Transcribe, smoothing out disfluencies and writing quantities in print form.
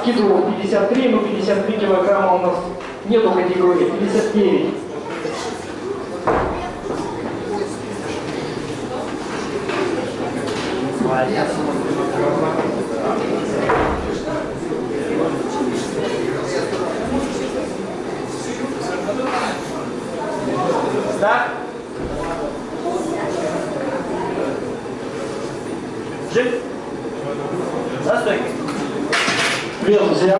скидывал 53, но 53 килограмма у нас нету категории, 59. Да? Жив? За стойкой. Привет, друзья.